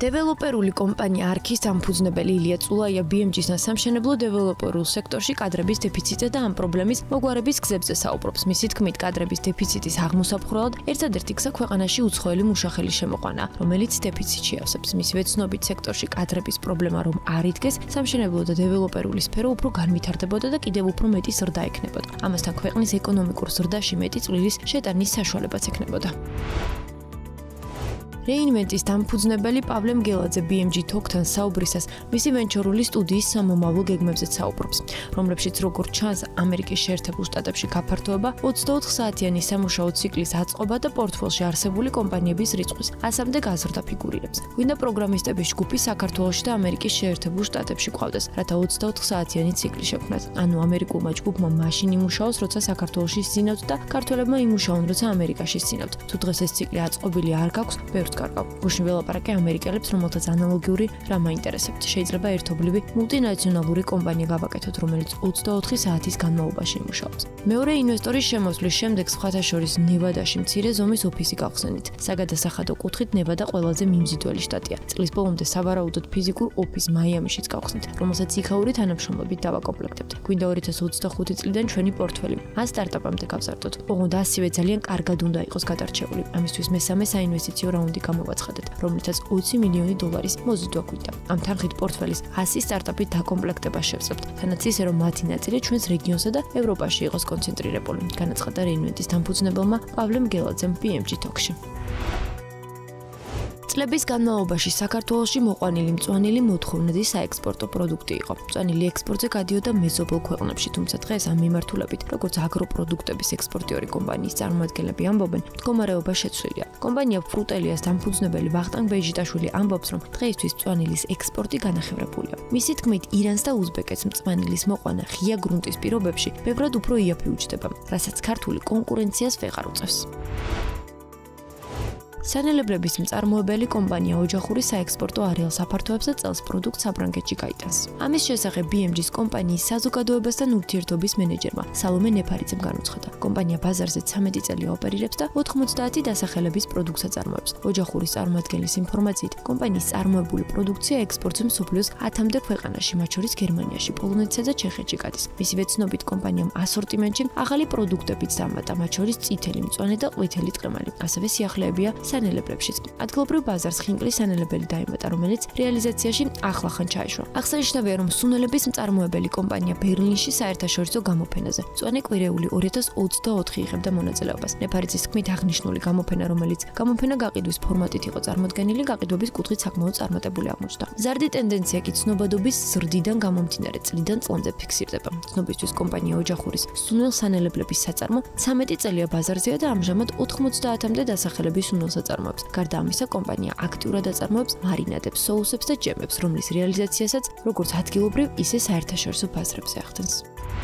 დეველოპერული კომპანია არქის დამფუძნებელი ილია წულაია BMG-სთან სამშენებლო დეველოპერულ სექტორში კადრების დეფიციტზე და ამ პრობლემის მოგვარების გზებზე საუბრობს. მისი თქმით, კადრების დეფიციტის აღმოსაფხვრელად ერთადერთი გზა ქვეყანაში უცხოელი მუშახელის შემოყვანა, რომელიც დეფიციტში ავსებს. მისივე ცნობით, სექტორში კადრების პრობლემა რომ არ იდგეს, სამშენებლო და დეველოპერული სფერო უფრო განვითარდებოდა და კიდევ უფრო მეტი ზრდა ექნებოდა. ამასთან ქვეყნის ეკონომიკურ ზრდაში მეტი წვლილის შეტანის საშუალებაც ექნებოდა. Reinventis დამფუძნებელი პავლე მგელაძე BMG Talk-თან საუბრისას მისი ვენჩორული სტუდიის სამომავლო გეგმებზე საუბრობს, რომლებშიც როგორც ჩანს, ამერიკის შეერთებულ შტატებში გაფართოება 24 საათიანი სამუშაო ციკლის აწყობა და პორტფოლში არსებული კომპანიების რიცხვის 100-მდე გაზრდა ფიგურირებს. გვინდა პროგრამისტების ჯგუფი საქართველოში და ამერიკის შეერთებულ შტატებში ყავდეს, რათა 24 საათიანი ციკლი შექმნათ. ანუ ამერიკულმა ჯგუფმა მაშინ იმუშაოს, როცა საქართველოში სცინავთ და ქართველებმა იმუშაონ, როცა ამერიკაში სცინავთ. თუ დღეს ეს ციკლი აწყობილი არ გაქვს, გუშინ ველაპარაკე ამერიკელებს, რომელთაც ანალოგიური რამ აინტერესებთ. შეიძლება ერთობლივი მულტინაციონალური კომპანია გავაკეთოთ, რომელიც 24 საათის განმავლობაში იმუშაობს. მეორე ინვესტორის შემოსვლის შემდეგ სხვათა შორის ნევადაში მცირე ზომის ოფისი გავხსენით. საგადასახადო კუთხით ნევადა ყველაზე მიმზიდველი შტატია. წლის ბოლომდე სავარაუდოდ ფიზიკურ ოფისს მაიამიშიც გავხსნით, რომელსაც იქაური თანამშრომლობით დავაკომპლექტებთ. გვინდა 2025 წლიდან ჩვენი პორტფელი. ან სტარტაპამდე გავზარდოთ. ოღონდ ასივე ძალიან კარგად უნდა იყოს გადარჩეული. ამისთვის მესამე საინვესტიციო რაუნდი გამოვაცხადეთ, რომლითაც 20 მილიონი დოლარის მოზიდვა გვინდა. ამ თანხით პორტფელის 100 სტარტაპით დაკომპლექტება შევსებთ, თანაც ისე რომ მათი ნაწილი ჩვენს რეგიონსა და ევროპაში იყოს კონცენტრირებული, განაცხადა Reinventis დამფუძნებელმა პავლე მგელაძემ BMG Talk-ში. წლების განმავლობაში საქართველოში მოყვანილი მწვანილი მოთხოვნადი საექსპორტო პროდუქტი იყო. მწვანილი ექსპორტზე გადიოდა მეზობელ ქვეყნებში, თუმცა დღეს ამ მიმართულებით, როგორც აგროპროდუქტების ექსპორტიორი კომპანიის წარმომადგენლები ამბობენ, მდგომარეობა შეცვლილია. კომპანია Frutellias დამფუძნებელი ვახტანგ ბეჟიტაშვილი ამბობს, რომ დღეისთვის მწვანილის ექსპორტი განახევრებულია. მისი თქმით, ირანს და უზბეკეთს მწვანილის მოყვანა ღია გრუნტის პირობებში ბევრად უფრო იაფი უჯდება, რასაც ქართული კონკურენციას ვეღარ უწევს. სანელებლების მწარმოებელი კომპანია ოჯახური საექსპორტო არეალს აფართოებს და წელს პროდუქტს საფრანგეთში გაიტანს. ამის შესახებ BMG-ის კომპანიის საზოგადოებასთან ურთიერთობის მენეჯერმა სალომე ნეფარიძემ განუცხადა. კომპანია ბაზარზე 13 წელი ოპერირებს და 90 დასახელების პროდუქტს აწარმოებს. ოჯახურის წარმოადგენლის ინფორმაციით, კომპანიის წარმოებული პროდუქცია ექსპორტზე მსოფლიოს 10-მდე ქვეყანაში, მათ შორის გერმანიაში, პოლონეთსა და ჩეხეთში გადის. მისივე ცნობით, კომპანიამ ასორტიმენტში ახალი პროდუქტებიც დამატა, მათ შორის წითელი, მწვანე და ყვითელი ტყემალი. ასევე სიახლეებია სანელებლებშიც. ადგილობრივ ბაზარს ხინკლის სანელებელი დაემატა, რომელიც რეალიზაციაში ახლახან ჩაიშვა. აღსანიშნავია, რომ სუნელების მწარმოებელი კომპანია ბერლინში საერთაშორისო გამოფენაზე მწვანე კვირეული 2024 იღებდა მონაწილეობას. ნეფარიძის თქმით, აღნიშნული გამოფენა, რომელიც გამოფენა გაყიდვის ფორმატით იყო წარმოდგენილი, გაყიდვების კუთხით საკმაოდ წარმატებული აღმოჩნდა. მზარდი ტენდენცია კი ცნობადობის ზრდიდან გამომდინარე წლიდან წლამდე ფიქსირდება. ცნობისთვის კომპანია ოჯახურის სუნელ სანელებლების საწარმო 13 წელია ბაზარზეა და ამჟამად 90-მდე დასახელების სუნელს აწარმოებს. გარდა ამისა, კომპანია აქტიურად აწარმოებს მარინადებს, соусებს და ჯემებს, რომლის რეალიზაციასაც როგორც ადგილობრივ, ისე საერთაშორისო ბაზრებზე ახდენს.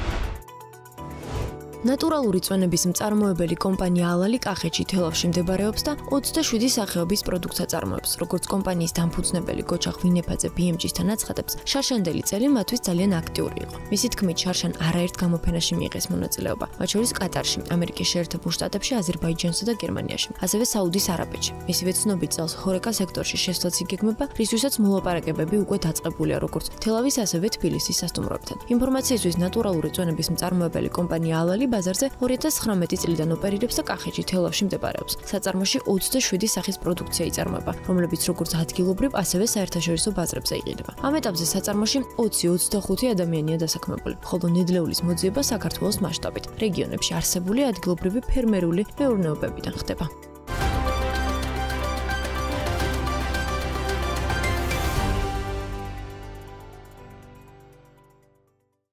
ნატურალური წვენების მწარმოებელი კომპანია ალალი კახეთში თელავში მდებარეობს და 27 სახეობის პროდუქტს აწარმოებს. როგორც კომპანიის დამფუძნებელი გოჩა ღვინეფაძე BMG-სთან აცხადებს, შარშანდელი წელი მათთვის ძალიან აქტიური იყო. მისი თქმით, შარშან არაერთ გამოფენაში მიიღეს მონაწილეობა, მათ შორის კატარში, ამერიკის შეერთებულ შტატებში, აზერბაიჯანსა და გერმანიაში, ასევე საუდის არაბეთში. მისივე ცნობით, წელს ჰორეკა სექტორში შესვლაც იგეგმება, რისთვისაც მოლაპარაკებები უკვე დაწყებულია როგორც თელავის, ასევე თბილისის სასტუმროებთან. ინფორმაციისთვის, ნატურალური წვენების მწარმოებელი კომპანია ალალი ბაზარზე 2019 წლიდან ოპერირებს და კახეთში თელავში მდებარეობს. საწარმოში 27 სახის პროდუქცია იწარმოება, რომლებიც როგორც ადგილობრივ, ასევე საერთაშორისო ბაზრებზე იყიდება. ამ ეტაპზე საწარმოში 20-25 ადამიანია დასაქმებული, ხოლო ნედლეულის მოძიება საქართველოს მასშტაბით, რეგიონებში არსებული ადგილობრივი ფერმერული მეურნეობებიდან ხდება.